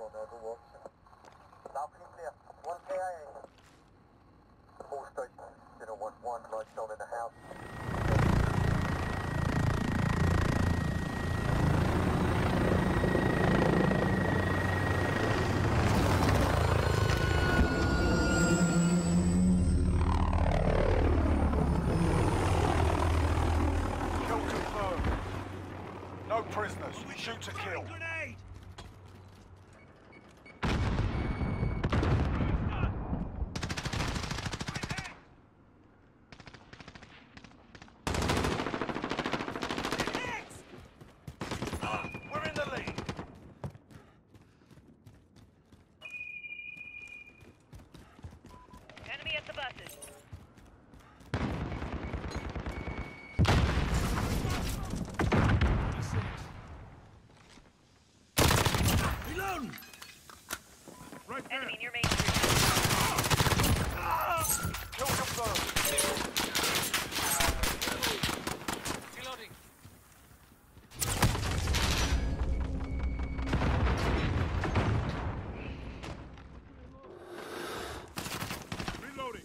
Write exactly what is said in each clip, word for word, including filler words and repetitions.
on Overwatch. Now clean clear. One K I A. All stations, zero one one, lights on in the house. Kill confirmed. No prisoners. Shoot to kill. Grenade! We're in the lead. Enemy at the buses. Reloading! Right there! Enemy near Main Street. Kill confirmed. Reloading. Reloading!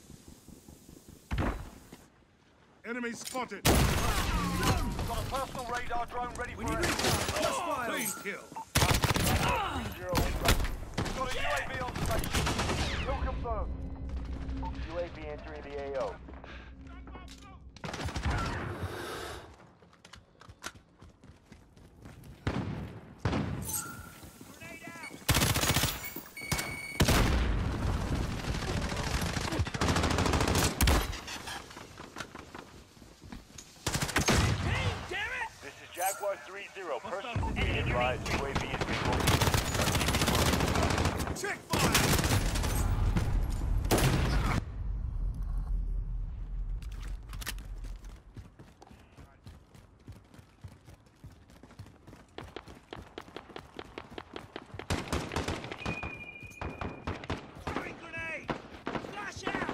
Enemy spotted! Got a personal radar drone ready for action. Please kill! Zero inbound. Got a U A V on station. Kill confirmed. U A V entering the A O. Grenade out! This is Jaguar three zero. Personal Enemy be near Main advised. Street. U A V is being Check fire! Throwing grenade! Flash out!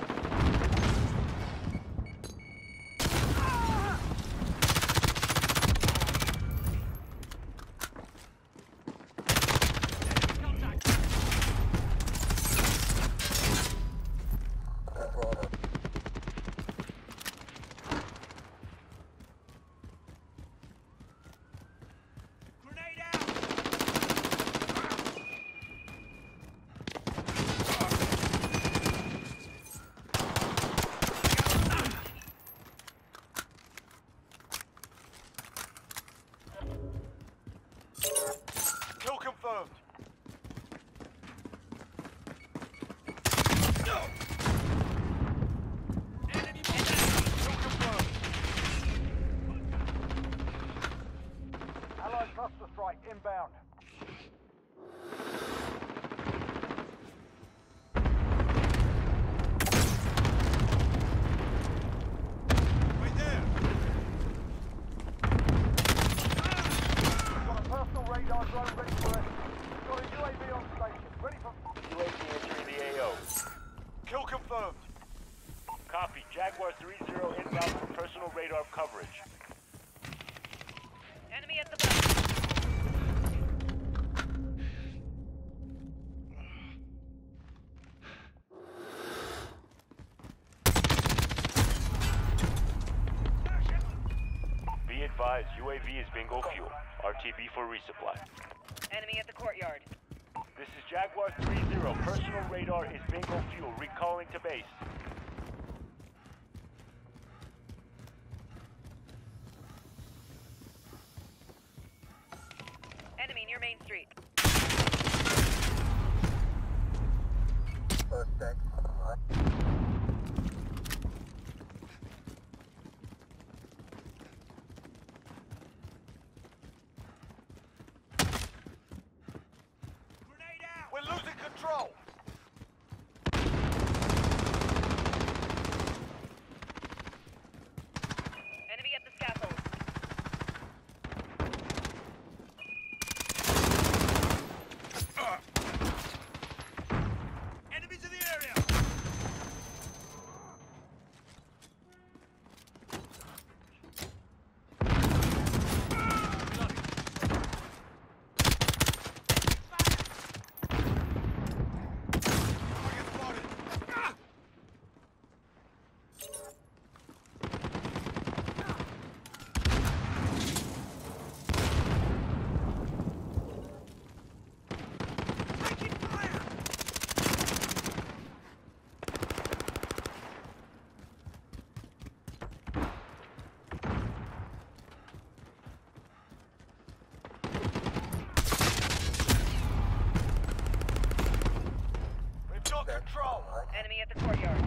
Bravo. Grenade out! Kill confirmed. Enemy Kill confirmed. Allied cluster strike inbound. Right there! Got a personal radar drone ready for action. Got a U A V on station. Ready for... U A V entering the A O. Kill confirmed. Copy. Jaguar three zero inbound for personal radar coverage. Enemy at the bus. Be advised. U A V is bingo fuel. R T B for resupply. Enemy at the courtyard. This is Jaguar three zero. Personal radar is bingo fuel. Recalling to base. Enemy near Main Street. First deck. Grenade out! We're losing control. Enemy at the scaffold. Enemies in the area! at the courtyard.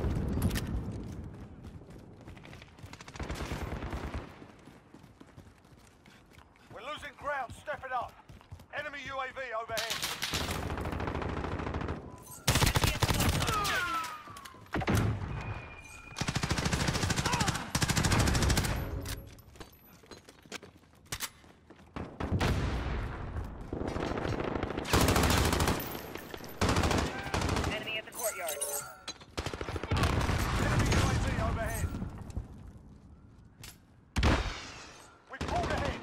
We're losing ground. Step it up. Enemy U A V overhead. Enemy at the courtyard. Enemy U A V overhead. We've pulled ahead.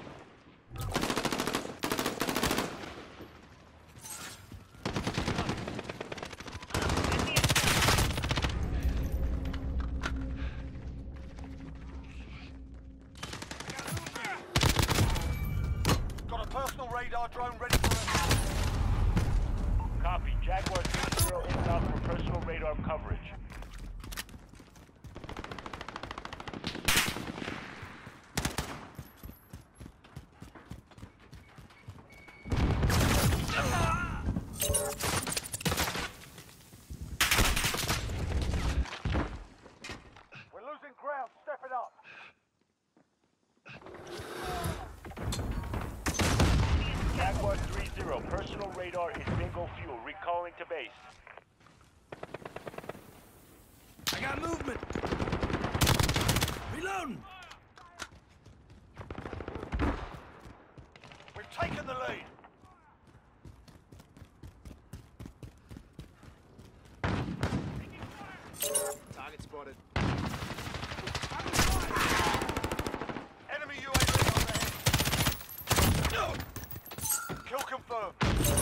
Enemy at Got a personal radar drone ready for us. Copy. Jaguar three zero inbound for personal radar coverage. We're losing ground. Step it up. Jaguar three zero, personal radar is bingo fuel. Recalling to base. I got movement. Reloading. We've taken the lead. Target spotted. Enemy U A V overhead. No. Kill confirmed.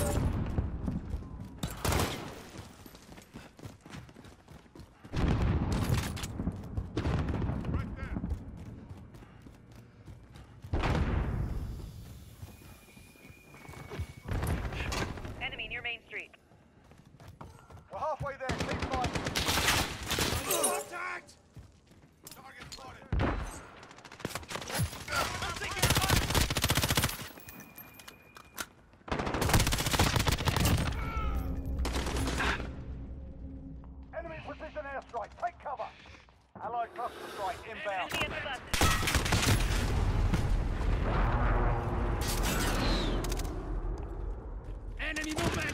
Right there. enemy near Main Street. We're halfway there. Keep fighting. Contact. Target spotted. I'm taking fire. Enemy precision airstrike. Take cover. Allied cluster strike inbound. Enemy at the buses. Enemy movement.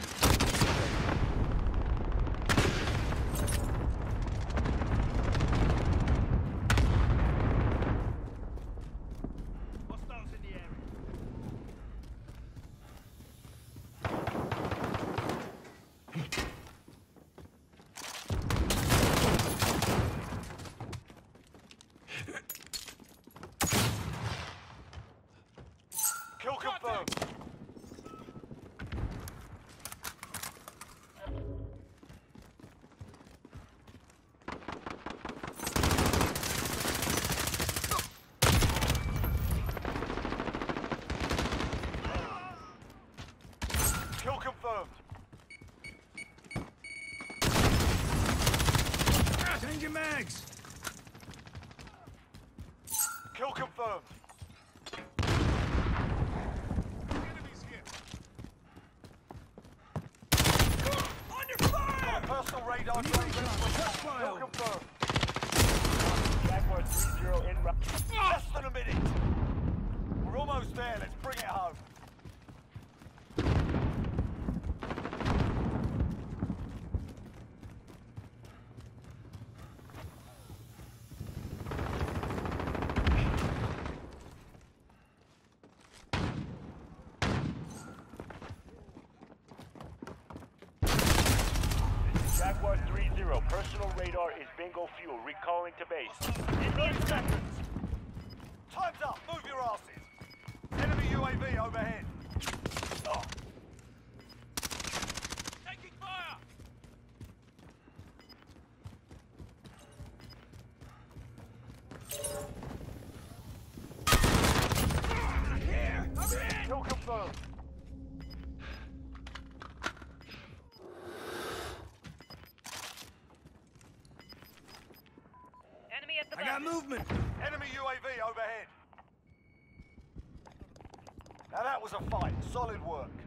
Hostiles in the area. Kill confirmed. Kill confirmed. Changing mags. Kill confirmed. Enemies here. Under Got fire. a personal radar Need drone recon. ready for Shot us. Kill fire. confirmed. Jaguar three zero in route. Less than a minute. We're almost there. Let's bring it home. Jaguar three zero, personal radar is bingo fuel. Recalling to base. Enemy at the buses. Time's up. Move your asses. Enemy U A V overhead. Oh. Taking fire. Here. I'm in. Kill confirmed. Enemy at the I got buses. movement. Enemy U A V overhead. Now that was a fight. Solid work.